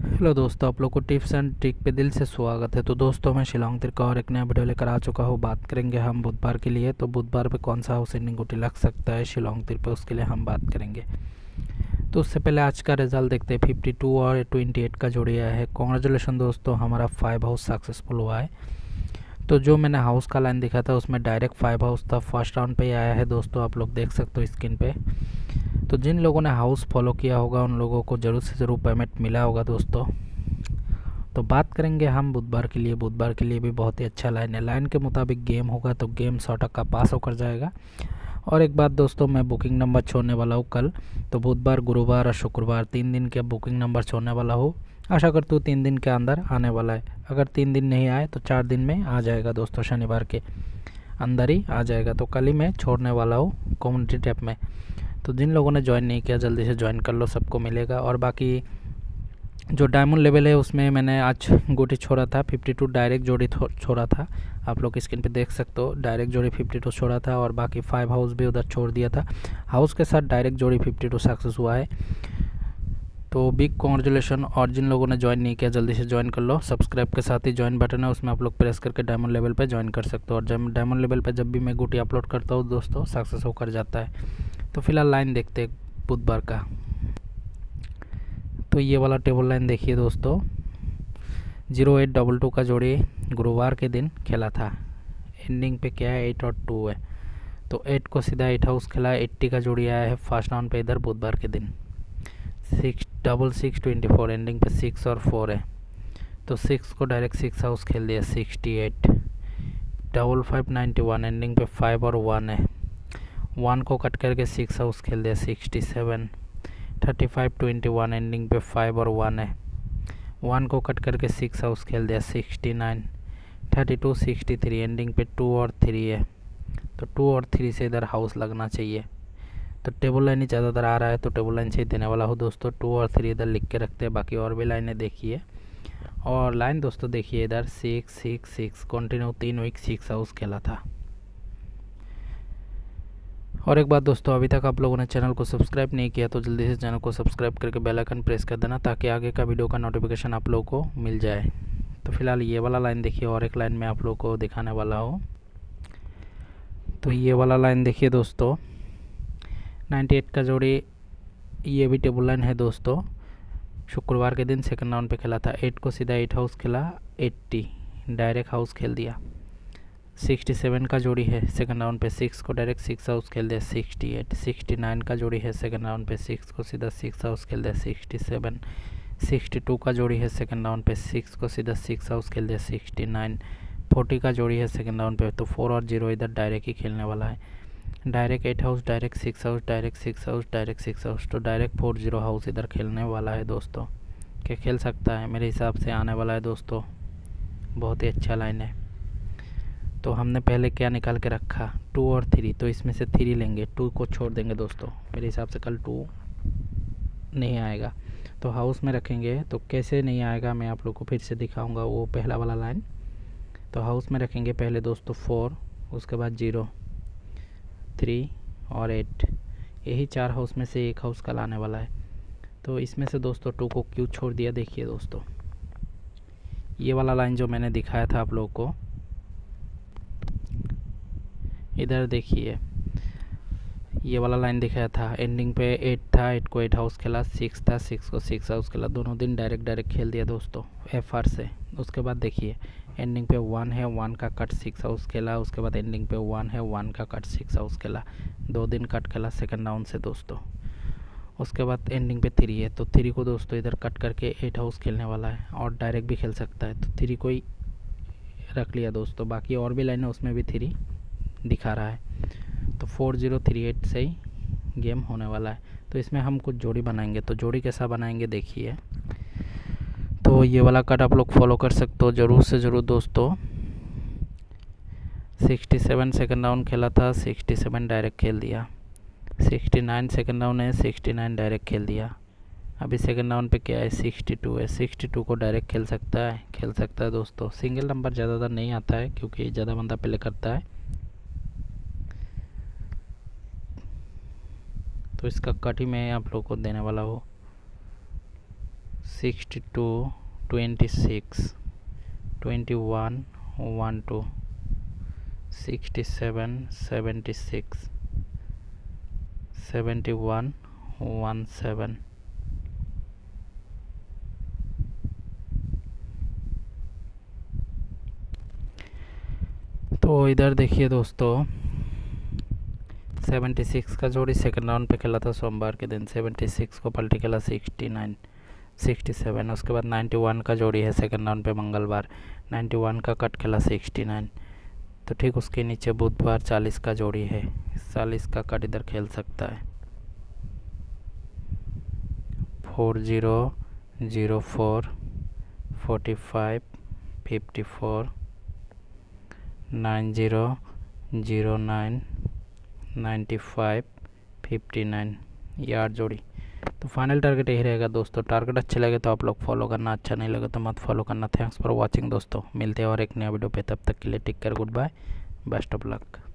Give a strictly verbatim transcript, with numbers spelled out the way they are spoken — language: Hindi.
हेलो दोस्तों, आप लोग को टिप्स एंड ट्रिक पे दिल से स्वागत है। तो दोस्तों, मैं शिलोंग तिर का और एक नया वीडियो लेकर आ चुका हूँ। बात करेंगे हम बुधवार के लिए। तो बुधवार पे कौन सा हाउस एंडिंग गुटी लग सकता है शिलोंग तिर पे, उसके लिए हम बात करेंगे। तो उससे पहले आज का रिजल्ट देखते हैं। फिफ्टी टू और ट्वेंटी एट का जोड़ी आया है। कॉन्ग्रेचुलेसन दोस्तों, हमारा फाइव हाउस सक्सेसफुल हुआ है। तो जो मैंने हाउस का लाइन दिखा था उसमें डायरेक्ट फाइव हाउस था। फर्स्ट राउंड पे ही आया है दोस्तों, आप लोग देख सकते हो स्क्रीन पे। तो जिन लोगों ने हाउस फॉलो किया होगा उन लोगों को ज़रूर से ज़रूर पेमेंट मिला होगा दोस्तों। तो बात करेंगे हम बुधवार के लिए। बुधवार के लिए भी बहुत ही अच्छा लाइन है। लाइन के मुताबिक गेम होगा तो गेम सौ टक्का पास होकर जाएगा। और एक बात दोस्तों, मैं बुकिंग नंबर छोड़ने वाला हूँ कल। तो बुधवार, गुरुवार और शुक्रवार तीन दिन के बुकिंग नंबर छोड़ने वाला हूँ। आशा करता हूँ तीन दिन के अंदर आने वाला है। अगर तीन दिन नहीं आए तो चार दिन में आ जाएगा दोस्तों, शनिवार के अंदर ही आ जाएगा। तो कल ही मैं छोड़ने वाला हूँ कम्युनिटी टैब में। तो जिन लोगों ने ज्वाइन नहीं किया जल्दी से ज्वाइन कर लो, सबको मिलेगा। और बाकी जो डायमंड लेवल है उसमें मैंने आज गोटी छोड़ा था, फिफ्टी टू डायरेक्ट जोड़ी छोड़ा था। आप लोग स्क्रीन पे देख सकते हो, डायरेक्ट जोड़ी फिफ्टी टू छोड़ा था। और बाकी फाइव हाउस भी उधर छोड़ दिया था। हाउस के साथ डायरेक्ट जोड़ी फिफ्टी टू सक्सेस हुआ है। तो बिग कॉन्ग्रेचुलेसन। और जिन लोगों ने ज्वाइन नहीं किया जल्दी से ज्वाइन कर लो। सब्सक्राइब के साथ ही ज्वाइन बटन है, उसमें आप लोग प्रेस करके डायमंड लेवल पे ज्वाइन कर सकते हो। और डायमंड लेवल पे जब भी मैं गोटी अपलोड करता हूँ दोस्तों, सक्सेस होकर जाता है। तो फिलहाल लाइन देखते हैं बुधवार का। तो ये वाला टेबल लाइन देखिए दोस्तों, जीरो एट डबल टू का जोड़ी गुरुवार के दिन खेला था। एंडिंग पे क्या है, एट और टू है। तो एट को सीधा एट हाउस खेला। एट्टी का जोड़ी आया है फर्स्ट राउंड पे इधर बुधवार के दिन। Six double six twenty four, ending पे सिक्स और फोर है। तो सिक्स को डायरेक्ट सिक्स हाउस खेल दिया, sixty eight. Double five ninety one, ending पे फाइव और वन है। वन को कट करके सिक्स हाउस खेल दिया, sixty seven. Thirty five twenty one, ending पे फाइव और वन है। वन को कट करके सिक्स हाउस खेल दिया, sixty nine. Thirty two sixty three, ending पे टू और थ्री है। तो टू और थ्री से इधर हाउस लगना चाहिए। तो टेबल लाइन ही ज़्यादातर आ रहा है तो टेबल लाइन से ही देने वाला हूँ दोस्तों। टू और थ्री इधर लिख के रखते हैं, बाकी और भी लाइनें देखिए। और लाइन दोस्तों देखिए इधर सिक्स सिक्स सिक्स, कंटिन्यू तीन वीक सिक्स हाउस खेला था। और एक बात दोस्तों, अभी तक आप लोगों ने चैनल को सब्सक्राइब नहीं किया तो जल्दी से चैनल को सब्सक्राइब करके बेल आइकन प्रेस कर देना, ताकि आगे का वीडियो का नोटिफिकेशन आप लोगों को मिल जाए। तो फिलहाल ये वाला लाइन देखिए, और एक लाइन मैं आप लोगों को दिखाने वाला हूँ। तो ये वाला लाइन देखिए दोस्तों, नाइन्टी एट का जोड़ी, ये भी टेबल लाइन है दोस्तों। शुक्रवार के दिन सेकंड राउंड पे खेला था। एट को सीधा एट हाउस खेला, एट्टी डायरेक्ट हाउस खेल दिया। सिक्सटी सेवन का जोड़ी है सेकंड राउंड पे, सिक्स को डायरेक्ट सिक्स हाउस खेल दिया, सिक्सटी एट। सिक्सटी नाइन का जोड़ी है सेकंड राउंड पे, सिक्स को सीधा सिक्स हाउस खेल दिया, सिक्सटी सेवन। सिक्सटी टू का जोड़ी है सेकंड राउंड पे, सिक्स को सीधा सिक्स हाउस खेल दिया, सिक्सटी नाइन। फोर्टी का जोड़ी है सेकंड राउंड पे। तो फोर और जीरो इधर डायरेक्ट ही खेलने वाला है। Direct eight house, direct six house, direct six house, direct six house. तो डायरेक्ट फोर जीरो हाउस इधर खेलने वाला है दोस्तों। क्या खेल सकता है, मेरे हिसाब से आने वाला है दोस्तों। बहुत ही अच्छा लाइन है। तो हमने पहले क्या निकाल के रखा, टू और थ्री। तो इसमें से थ्री लेंगे, टू को छोड़ देंगे दोस्तों। मेरे हिसाब से कल टू नहीं आएगा। तो हाउस में रखेंगे तो कैसे नहीं आएगा मैं आप लोग को फिर से दिखाऊंगा, वो पहला वाला लाइन। तो हाउस में रखेंगे पहले दोस्तों फोर, उसके बाद जीरो, थ्री और एट। यही चार हाउस में से एक हाउस कल आने वाला है। तो इसमें से दोस्तों टू को क्यों छोड़ दिया, देखिए दोस्तों। ये वाला लाइन जो मैंने दिखाया था आप लोग को, इधर देखिए ये वाला लाइन दिखाया था। एंडिंग पे एट था, एट को एट हाउस खेला। सिक्स था, सिक्स को सिक्स हाउस खेला। दोनों दिन डायरेक्ट डायरेक्ट खेल दिया दोस्तों एफ आर से। उसके बाद देखिए एंडिंग पे वन है, वन का कट सिक्स हाउस खेला। उसके बाद एंडिंग पे वन है, वन का कट सिक्स हाउस खेला। दो दिन कट खेला सेकंड राउंड से दोस्तों। उसके बाद एंडिंग पे थ्री है, तो थ्री को दोस्तों इधर कट करके एट हाउस खेलने वाला है। और डायरेक्ट भी खेल सकता है, तो थ्री को ही रख लिया दोस्तों। बाकी और भी लाइन है उसमें भी थ्री दिखा रहा है। तो फोर जीरो थ्री एट से ही गेम होने वाला है। तो इसमें हम कुछ जोड़ी बनाएंगे। तो जोड़ी कैसा बनाएंगे देखिए। तो ये वाला कट आप लोग फॉलो कर सकते हो ज़रूर से ज़रूर दोस्तों। सिक्सटी सेवन सेकेंड राउंड खेला था, सिक्सटी सेवन डायरेक्ट खेल दिया। सिक्सटी नाइन सेकेंड राउंड है, सिक्सटी नाइन डायरेक्ट खेल दिया। अभी सेकेंड राउंड पे क्या है, सिक्सटी टू है। सिक्सटी टू को डायरेक्ट खेल सकता है, खेल सकता है दोस्तों। सिंगल नंबर ज़्यादातर नहीं आता है क्योंकि ज़्यादा बंदा प्ले करता है। तो इसका कट ही मैं आप लोग को देने वाला हूँ। Sixty two twenty six twenty one one two sixty seven seventy six seventy one one seven तो इधर देखिए दोस्तों, सेवेंटी सिक्स का जोड़ी सेकंड राउंड पे खेला था सोमवार के दिन। सेवेंटी सिक्स को पलटी खेला सिक्सटी नाइन सिक्सटी सेवन। उसके बाद नाइन्टी वन का जोड़ी है सेकंड राउंड पे मंगलवार, नाइन्टी वन का कट खेला सिक्सटी नाइन। तो ठीक उसके नीचे बुधवार चालीस का जोड़ी है, चालीस का कट इधर खेल सकता है। Four zero zero four forty five fifty four nine zero zero nine ninety five fifty nine, ये आठ जोड़ी। तो फाइनल टारगेट यही रहेगा दोस्तों। टारगेट अच्छे लगे तो आप लोग फॉलो करना, अच्छा नहीं लगे तो मत फॉलो करना। थैंक्स फॉर वॉचिंग दोस्तों, मिलते हैं और एक नया वीडियो पे, तब तक के लिए take care, good bye, best of luck.